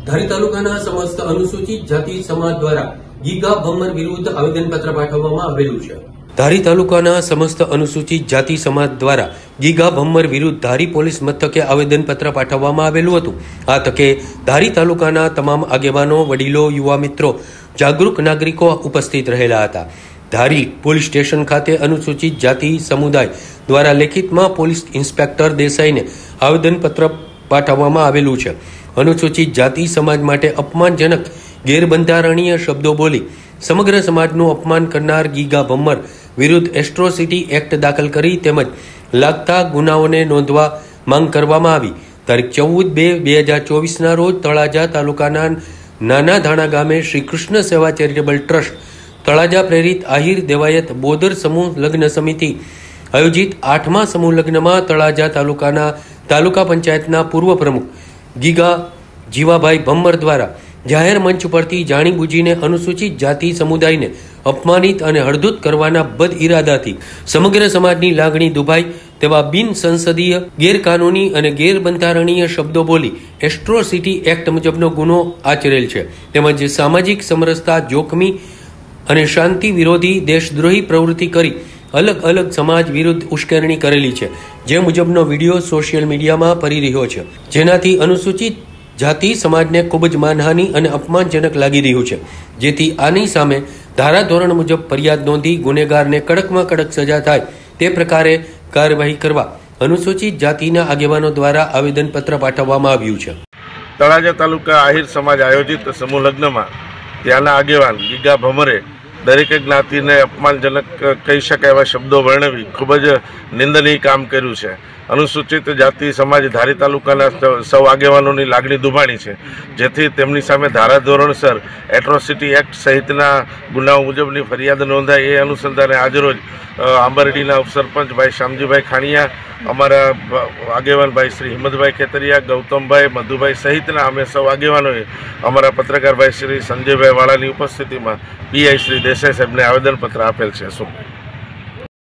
ધારી તાલુકાના સમસ્ત અનુસૂચિત જાતિ સમાજ દ્વારા ગીગા ભમ્મર વિરુદ્ધ આવેદનપત્ર પાઠવવામાં આવેલું છે। ધારી તાલુકાના સમસ્ત અનુસૂચિત જાતિ સમાજ દ્વારા ગીગા ભમ્મર વિરુદ્ધ ધારી પોલીસ મથકે આવેદનપત્ર પાઠવવામાં આવેલું હતું। આ તકે ધારી તાલુકાના તમામ આગેવાનો, વડીલો, યુવા મિત્રો, જાગૃત નાગરિકો ઉપસ્થિત રહેલા હતા। ધારી પોલીસ સ્ટેશન ખાતે અનુસૂચિત જાતિ સમુદાય દ્વારા લેખિતમાં પોલીસ ઇન્સ્પેક્ટર દેસાઈને આવેદનપત્ર પાઠવવામાં આવેલું છે। અનુસૂચિત જાતિ સમાજ માટે અપમાનજનક ગેરબંધારણીય શબ્દો બોલી સમગ્ર સમાજનું અપમાન કરનાર ગીગા ભમ્મર વિરુદ્ધ એટ્રોસિટી એક્ટ દાખલ કરી તેમજ લાગતા ગુનાઓને નોંધવા માંગ કરવામાં આવી। તારીખ 14/2/2024ના રોજ તળાજા તાલુકાના નાના ધાણા ગામે શ્રી કૃષ્ણ સેવા ચેરિટેબલ ટ્રસ્ટ તળાજા પ્રેરિત આહિર દેવાયત બોદર સમૂહ લગ્ન સમિતિ આયોજિત 8મા સમૂહ લગ્નમાં તળાજા તાલુકાના તાલુકા પંચાયતના પૂર્વ પ્રમુખ ગીગા જીવાભાઈ ભમ્મર દ્વારા જાહેર મંચ પરથી જાણીબૂજીને અનુસૂચિત જાતિ સમુદાયને અપમાનિત અને હળદૂત કરવાના બદ ઇરાદાથી સમગ્ર સમાજની લાગણી દુભાઈ તેવા બિન સંસદીય, ગેરકાનૂની અને ગેરબંધારણીય શબ્દો બોલી એટ્રોસિટી એક્ટ મુજબનો ગુનો આચરેલ છે। તેમજ સામાજિક સમરસતા જોખમી અને શાંતિ વિરોધી દેશદ્રોહી પ્રવૃત્તિ કરી અલગ અલગ સમાજ વિરુદ્ધ ઉશ્કેરણી કરેલી છે, જે મુજબનો વિડીયો સોશિયલ મીડિયામાં ફરી રહ્યો છે, જેનાથી અનુસૂચિત જાતિ સમાજને ખૂબ જ માનહાનિ અને અપમાનજનક લાગી રહ્યું છે। જેથી આની સામે ધારાધોરણ મુજબ ફરિયાદ નોંધી ગુનેગારને કડકમાં કડક સજા થાય તે પ્રકારે કાર્યવાહી કરવા અનુસૂચિત જાતિના આગેવાનો દ્વારા આવેદનપત્ર પાઠવવામાં આવ્યું છે। તળાજા તાલુકા આહિર સમાજ આયોજિત સમૂહ લગ્નમાં ત્યાંના આગેવાન ગીગા ભમ્મરે દરેક જ્ઞાતિને અપમાનજનક કહી શકાય એવા શબ્દો વર્ણવી ખૂબ જ નિંદનીય કામ કર્યું છે। અનુસૂચિત જાતિ સમાજ ધારી તાલુકાના સૌ આગેવાનોની લાગણી દુભાણી છે, જેથી તેમની સામે ધારાધોરણસર એટ્રોસિટી એક્ટ સહિતના ગુનાઓ મુજબની ફરિયાદ નોંધાય। એ અનુસંધાને આજરોજ આંબરડીના ઉપસરપંચ ભાઈ શામજીભાઈ ખાણીયા, અમારા આગેવાન ભાઈ શ્રી હિંમતભાઈ ખેતરિયા, ગૌતમભાઈ, મધુભાઈ સહિતના અમે સૌ આગેવાનોએ અમારા પત્રકાર ભાઈ શ્રી સંજયભાઈ વાળાની ઉપસ્થિતિમાં પીઆઈ શ્રી દેસાઈ સાહેબને આવેદનપત્ર આપેલ છે। શું